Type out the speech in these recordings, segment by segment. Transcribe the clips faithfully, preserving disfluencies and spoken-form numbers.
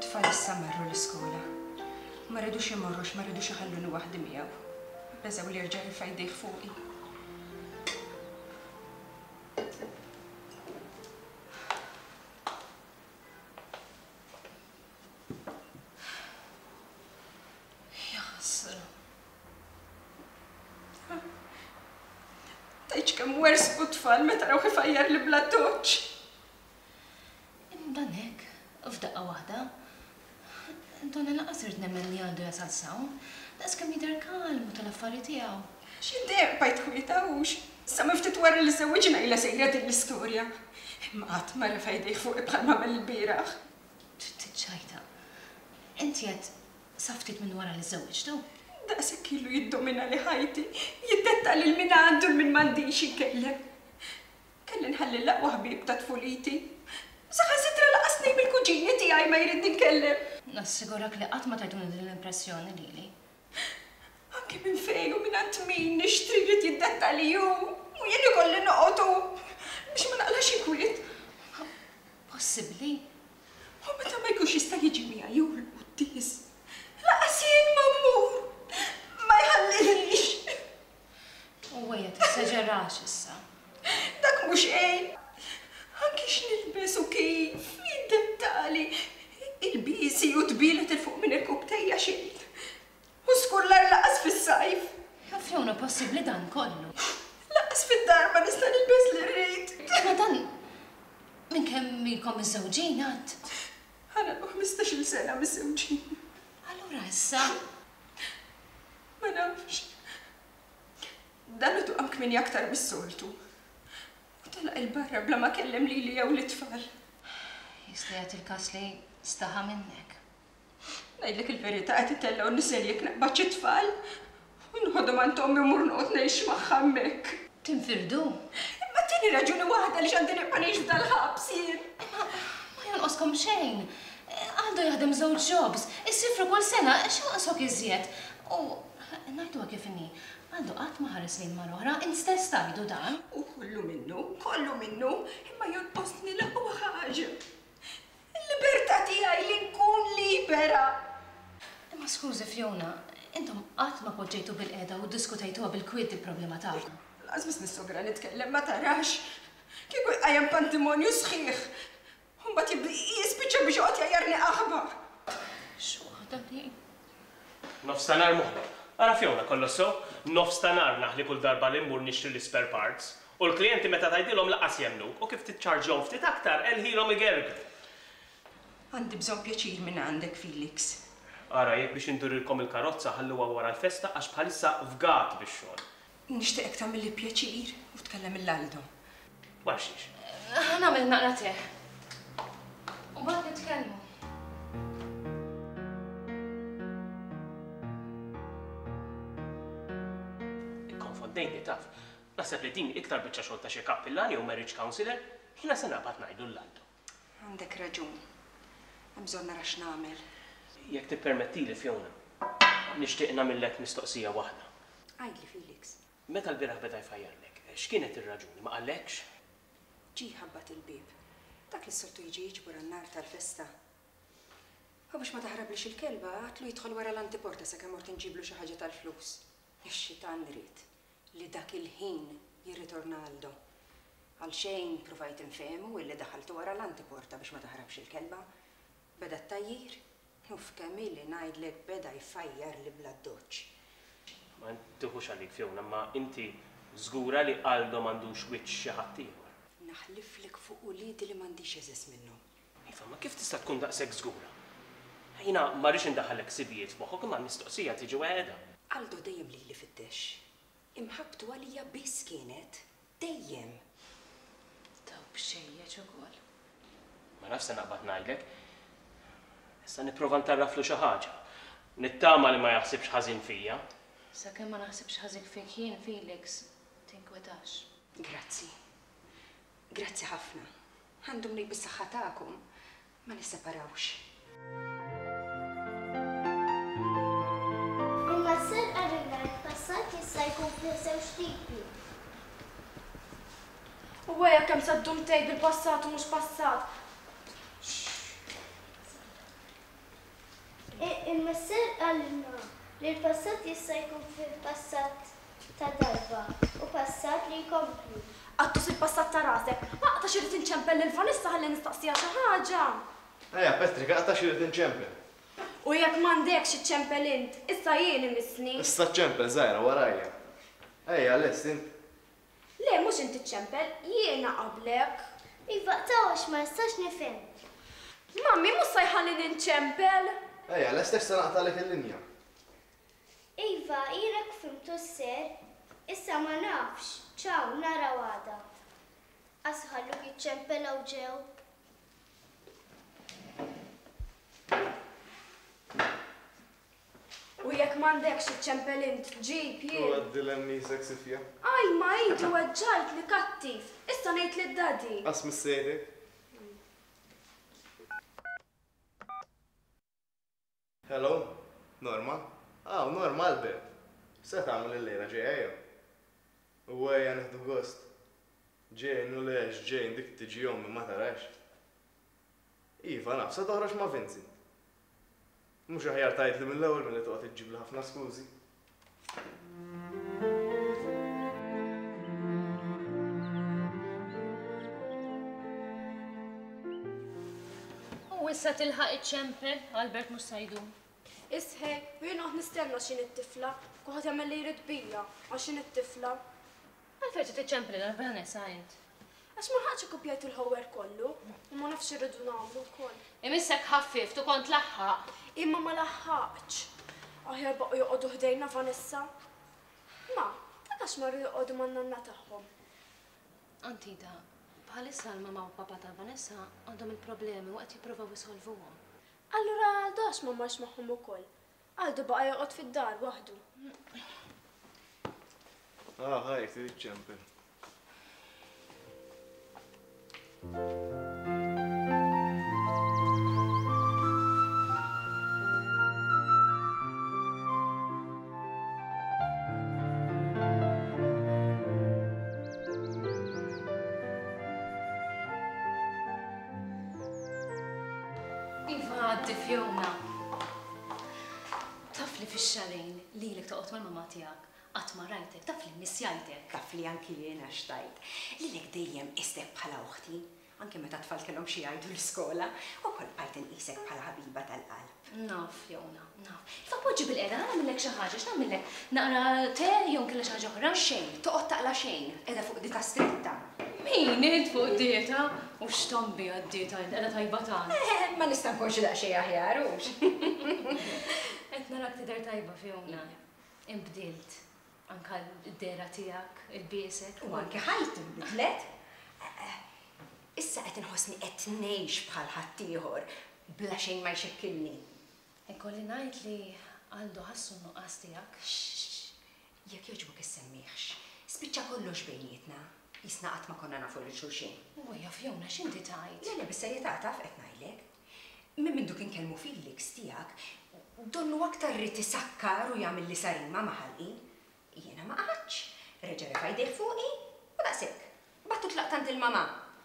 it-tfal issa marru l-iskola. Ma rridux imorrux, ma rridux iħalluni waħdi miegħu. Beżgħu li jerġa' jirfa' jdejh fuqi. Ja ħasra. Tgħidx kemm wersqu t-tfal meta raw ifajjar li bla toċċ. Dan hekk, f'daqqa waħda. Donna laqas irid nemmen li għandu jasal sawn. Daqs kemm jidher kalmu tal-affarijiet tiegħu. X'iddeq bajt kwitawx. Sa miftit wara li żewwiġna ilha sejra din l-istorja. Imma qatt ma refa' jdejh fuqi bħal m'għamel il-bieraħ. Tiċċajta. Inti qed saftit minn wara li żewwiġtu? Daqshekk ilu jiddomina li ħajti, jiddetta lil min għandu l min m'għandix inkellem. Kelli nħalli l-aqwa ħbieb ta' tfuliti. Saħansitra laqas ngħid il-kuġini tiegħi ma jrid inkellem. Nassigurak li qatt ma tgħiduni din l-impressjoni lili. Anke minn fejn u mingħand min nixtri jrid jiddetta li hu u jien ikolli noqogħdu biex ma naqlax inkwiet. Possibbli? U meta ma jkunx jista' jiġi miegħi hu l-quddies. Laqas jien ma mmur ma jħallilix. U wejja tisseġerax issa. Dak mhux għejn. Anki x'nilbes u kif jiddettali il-bisi u tbilet il-fuq minn il-kub tejja xild. U skullar laqas fis-sajf. Ja Fjona possibbli dan kollu. Laqas fid-dar ma nista' nilbes li rrid. Ma dan minn kemm ilkom miż-żewġin għad? Ħana l ħmistax-il sena miż-żewġin. Allura issa? Ma nafx. Dan idu qam kmini aktar mis-soltu. Talaq il-barra bla ma kellem lili jew l-itfal. Jistajat il-kas li staħa minnek. Ngħidlek il-verità qed itellgħu nisel jekk naqbaċ it-tfal. U nħodhom għand ommi mur noqgħod ngħix magħha hemmhekk. Tinfirdu? Imma tieni raġuni waħda li x'għandi nibqa' ngħix f'dal-ħabs jien. Ma jonqoskom xejn. Għandu jaħdem żewġ jobs. Issifru kull sena x'jonqosok iżjed. U ngħiduha kif inni. Għandu qatt ma ħares lejn mal-oħra, instess tajdu dan. U kollu minnu, kollu minnu, imma jonqosni l-aqwa ħaġa. Il-libertà tiegħi li nkun libera. Imma skużi Fjona, intom qatt ma poġġejtu bil-qiegħda u ddiskutejtuha bil-kwiet il-problema tagħkom. Lażmis nissogra nitkellem ma tarax. Kieku jqajjem pantimonju sħiħ. U mbagħad jispiċċa biex joqgħod jgħajjarni aħbar. X'waħda li? Nofstanar moħħla. Ara Fjona kollu sew, nofstanar naħli kull darba li mmur nixtri l-spare parts. U l-klijenti meta tgħidilhom laqas jemmnuk u kif titċarġhom ftit aktar elħilhom igergru. Għandi bżonn pjaċir minn għandek, Felix. Ara jekk biex indurilkom il-karozza ħalluha wara l-festa għax bħalissa fgat bix-xogħol. Nixtieqek tagħmilli pjaċir u tkellem il-Aldo. Wara xiex. Nagħmel naqra teħ. U mbagħad nitkellmu. Konfondejni taf. Naħseb li din iktar biċċa xogħol ta' xi kappillani u marriage counselor, jiena se naqbad ngħidu l-Aldo. Għandek raġun. Hemm bżonn nara x'nagħmel. Jekk tippermettili Fjona, nixtieq nagħmillek mistoqsija waħda. Għajdli Felix. Meta l-bieraħ beda jfajjarlek, x'kienet ir-raġuni ma qallekx? Ġie ħabbat il-bib. Dak li s-soltu jiġi jiġbor għan-nar tal-festa. U biex ma taħrablix il-kelba, għatlu jidħol wara l-antiporta sakemm mort inġiblu xi ħaġa tal-flus. Ix-xitan rrid li dak il-ħin jirritorna għaldu. Għal xejn provajt infehmu illi daħaltu wara l-antiporta biex ma taħrabx il-kelba. Beda t-tajjir, u f'kemm li ngħidlek beda jfajjar li bla d-doċċ. Ma ntuħux għalik Fjona, ma inti żgura li Aldo m'għandux wiċċ xi ħadd ieħor. Naħliflek fuq uliedi li m'għandix eżis minnhom. Iva, ma kif tista' tkun daqshekk żgura? Jiena ma rridx indaħħallek sibijiet f'moħħok imma mistoqsija tiġi weħeda. Aldo dejjem li li fittex. Imħabtu għalija biss kienet dejjem. Taw b'xejjeġ ukoll. Ma nafs se naqbad ngħidlek. Issa nipprova ntarraflu xi ħaġa. Nittama li ma jaħsibx ħażin fija. Sakemm ma naħsibx ħażin fik jien Felix, tinkwetax. Grazzi. Grazzi ħafna. Għandhom li bis-saħħa tagħkom ma nisseparawx. Imma s-serqa ringrajt passat jista' jkun fih żewġ tipi. U għajja kemm saddum tgħid bil-passat u mhux passat. Il-messer għalna li l-passat jista' jkun fil-passat ta' darba u passat li jkomplu. Għattus il-passat ta' rasek, għaqta xirrit inċempel l-Vanessa ħalli nistaqsija xi ħaġa. Ejja, Petrik, għaqta xirrit inċempel. U jekk m'għandekx iċċempel int, issa jien imisni. Issa ċempel żgħira warajja. Ejja, lest int. Le, mhux inti ċempel, jiena qablek. Iva, tawax ma nistax nifhem. Mammi, mhux sajħalli ninċempel. Ejja, lest se naqtalek il-linja. Iva, jirek fimtu s-ser, issa ma nafx, ċaw, nara għada. Asħallu jitċempelaw ġew. U jekk m'għandekx iċċempel int, ġib U jien. għaddilem nisek sifja. Aj, ma jitlu għadġajt li kattif. Issa ngħid li d-dadi. Qas mis-sejtek. Hello? Norma? Ah, normal beb. Se tagħmel il-lejla ġejja. U għajja neħdu gost. Ġejn u lex, ġejn dik tiġi jommi ma tarax. Iva, naf, se toħroġ ma' Vincent. Mhux aħjar tajt li mill-ewwel milli toqgħod iġġib li ħafna skużi. U issa tilħaq iċ-ċempel, Albert mhux sajdu. Isħe, u jien għad nistenna xin it-tifla, kuħat jagħmel li jrid bija, għax xin it-tifla. Għalfejn tiċċempel l-Vanessa int. Għax ma ħaġa kopjajt il-ħower kollu, u ma nafx irridu nagħmlu wkoll. Imissek ħaffif, tu kont laħħaq. Imma ma laħħaqx. Aħjar baqgħu joqogħdu ħdejna Vanessa. Ma, għax ma rridu joqogħdu man-nanna tagħhom. Antida, bħalissa l-mama u papa ta' Vanessa għandhom il-problemi u qed jippruvaw isolvuhom. Allura għaldax ma marx magħhom ukoll. Għaldu baqa joqgħod fid-dar waħdu. Ah, ħajk trid ċempel. Iva, għaddi fjona. Taf li fix-xalejn li l-ek toqgħod mal-mama tiegħek. Qatt ma rajtek, taf li missjajtek. Taf li anki jiena xtajt. Li lek dejjem istek bħala uħti, anke meta tfal kellhom xi jgħidu l-iskola, u kol bajt inqisek bħala ħabiba tal-qalb. Naf, Jona, naf. Ta' poġġi bil-qeda, nagħmellek xi ħaġa, x'nagħmellek? Naqra te jew kellha xi ħaġa oħra? Xejn, toqgħod taqla xejn, qiegħda fuq dita stretta. Min int fuq dieta? U x'tombi għad-dieta qiegħda tajba tant. Eh, ma nista' nkunx daqsxejn aħjar hux. Qed narak tidher tajba Fjona. Inbdilt. Anka d-dera tiegħek, il-biesek. U anke ħajt inbidlet. Issa qed inħossni qed ngħix bħal ħaddieħor bla xejn ma jxekkilni. Ikolli ngħid li għandu ħassu n-nuqqas tiegħek. Jekk jogħġbok issemmiħx, spiċċa kollox bejnietna. Jisna qatt ma konna nafu lil xulxin. Uja Fjona, x'inti tgħid? Le le bis-serjetà taf qed ngħidlek. Minn mindu kien kelmu Felix tiegħek, donnu aktar rid isakkar u jagħmel li sarima ma' ħalqin. Jiena ma qaħadx, reġa' refa' jdejh fuqi u daqshekk. Battu tlaq tant il-mama.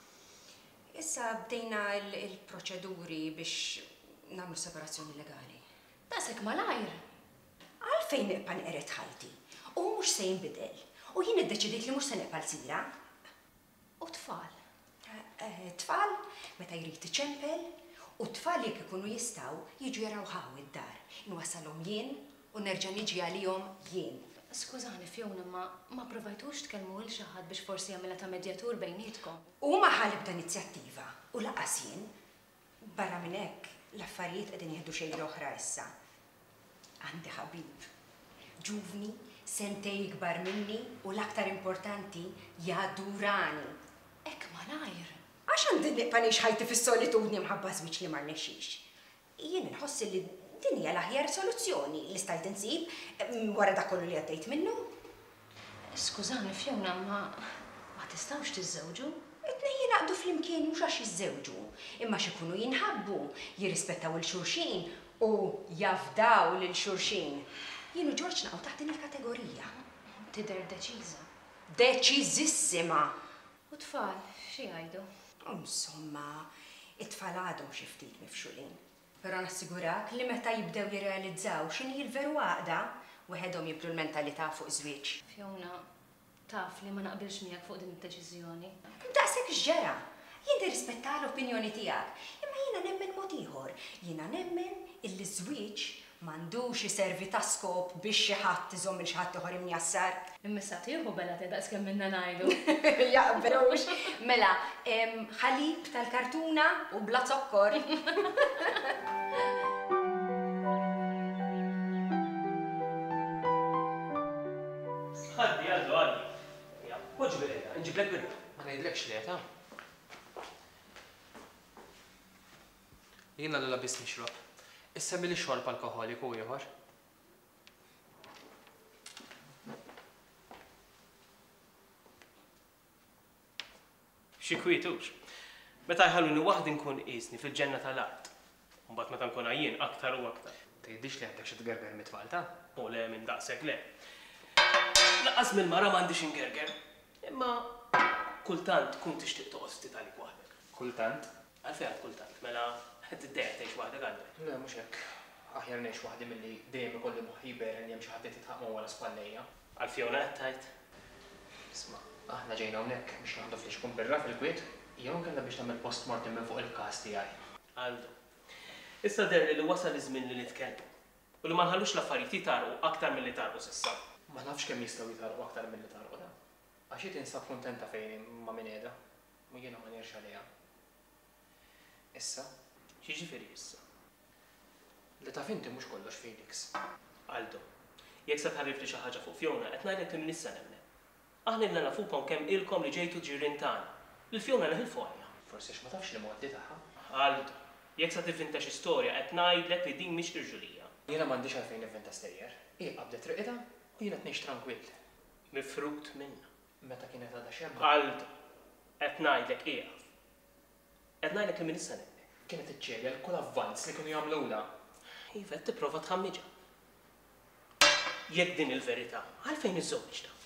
Issa bdejna il-proċeduri biex nagħmlu separazzjoni legali. Daqshekk malajr. Għalfejn nibqa' nqered ħalti u mhux se jinbidel. U jien iddeċidejt li mhux se neqbal sira. U tfal. Tfal meta jrid iċempel u tfal jekk ikunu jistgħu jiġu jaraw ħaw id-dar. Nwassalhom jien u nerġa' niġi għalihom jien. Skużani Fjona, ma ma provajtux tkellmu lil xi ħadd biex forsi jagħmilha ta' medjatur bejnietkom. Huma ħalibda inizjattiva u laqas jien. Barra minn hekk l-affarijiet qegħdin jieħdu xejn oħra issa. Għandi ħabib. Ġuvni, sentej ikbar minni u l-aktar importanti jadurani. Ekk malajr. Għax għandi niqpanix ħajti fis-solitudni mħabba żwieġ li ma rnexxix. Jien inħossi li din hija l-aħjar soluzzjoni li stajt insib wara dak kollu li għaddejt minnu. Skużani Fjona, ma ma tistgħux tiżżewġu? It-tnejn jinaqdu flimkien mhux għax jiżżewġu, imma x'ikunu jinħabbu, jirrispettaw il-xulxin u jafdaw lil xulxin. Jien u George naqgħu taħt din il-kategorija. Tidher deċiża. Deċiżissima. U tfal, xi jgħidu? Insomma, it-tfal għadhom xi ftit mifxulin. Però nassigurak li meta jibdew jirrealizzaw x'inhi l-veru għaqda, weħedhom jibdu l-mentalità fuq żwieġ. Fiona, taf li ma naqbilx miegħek fuq din id-deċiżjoni. Daqshekk x'ġara. Jien rispetta l-opinjoni tiegħek, imma jiena nemmen mod ieħor. Jiena nemmen il-żwieġ m'għandux iservi ta' skop biex xi ħadd iżomm il xi ħadd ieħor imjassar. Immissa tieħu bella tedaqs kemm minna ngħidu. Jaqbelux. Mela, ħalib tal-kartuna u bla zokkor. Għaddi, għaddu, għaddi. Poġġi bil-ħeda, nġiblek birra. Ma ngħidlekx li ta' jiena l biss nixrob. Issa milli xorb alkoholiku ieħor. Xi kwietux. Meta jħalluni waħdi nkun qiesni fil-ġenna tal-art. Mbagħad meta nkun għajjien aktar u aktar. Tgħidix li għandek xi tgerger mitfal ta'? U le minn daqshekk le. Laqqas mill-mara m'għandix ingerger. Imma kultant tkun tixtieq toqgħod ftit għalik waħdek. Kultant? Għalfejn għad kultant, mela tiddejja tgħix waħdek għandek. Le mhux hekk. Aħjar ngħix waħdi milli dejjem ikolli moħħi jber li hemm xi ħadd jitħaq ma' wara spallejja. Għalfejn qed tajt. Isma', aħna ġejna hawnhekk biex naħdu fl-ixkun birra fil-kwiet, jew nkella biex nagħmel post-mortem minn fuq il-każ tiegħi. Għaldu. Issa derli li wasal iż-żmien li nitkellmu. U li ma nħallux l-affarijiet jitarqu aktar milli tarqu s'issa. Ma nafx kemm jistgħu jitarqu aktar milli tarqu da. Għax jiet insab kuntenta fejn ma' min qiegħda, u jiena ma nirx għaliha. Issa, X'jiġifieri issa? li taf inti mhux kollox Felix. Għaldu. Jekk se tħarrif li xi ħaġa fuq Fjona qed ngħidlek li minn issa nemmen. Aħna ilna nafukom kemm ilkom li ġejtu ġirien tagħna. Lil Fjona neħilfu għalja. Forsi x ma tafx li mgħoddi tagħha. Għaldu. Jekk se tivvinta xi storja qed ngħidlek li din mhix irġulija. Jiena m'għandix għalfejn nivvinta stejjer. Hi qabdet riqita u jiena tnejx tranquill. Mifrut minna. Meta kienet għadha xemma. Għaldu. Qed ngħidlek qiegħed. Qed ngħidlek li minn issa nemmen. Kienet iċċedja l-kull avvanz li kienu jagħmlula. Iva qed tipprova tħammiġha. Jekk din il-verità, għalfejn iż-żewġ ta'?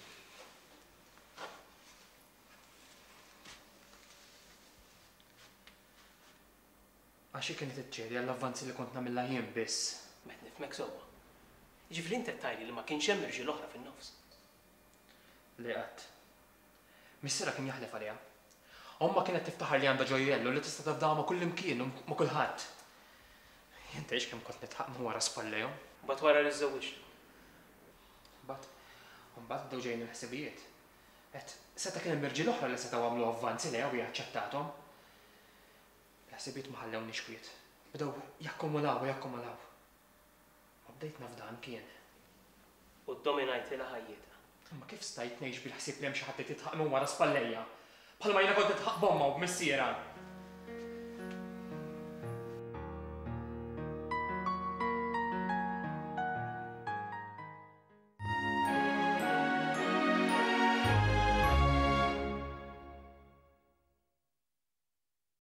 Għaxi kienet iċċedja l-avvanzi li kont nagħmilha jien biss. Met nifmek sewwa. Ġifri inti tajli li ma kienx hemm irġiel oħra fin-nofs. Li qatt. Missiera kien jaħlef għaliha. Omma kienet tiftaħar li għandha ġojjellu li tista' tafdaha ma' kull imkien u ma' kulħadd. Jien tgħix kemm kont nitħaq minn wara spallejhom. Mbagħad wara li żewġtu. Mbagħad mbagħad bdew ġejjin il-ħsibijiet. Qed seta' kien hemm irġiel oħra li setgħu għamlu avvanzi lejha u jaċċettathom. L-ħsibijiet ma ħallewniex kwiet. Bdew jakkumulaw u jakkumulaw. Ma bdejt nafdan kien. U ddominajt ilha ħajjitha. Imma kif stajt ngħix bil-ħsieb li hemm xi ħadd li titħaq minn wara spallejja? Bħalma jiena kont nitħaq bomma u b'missiera.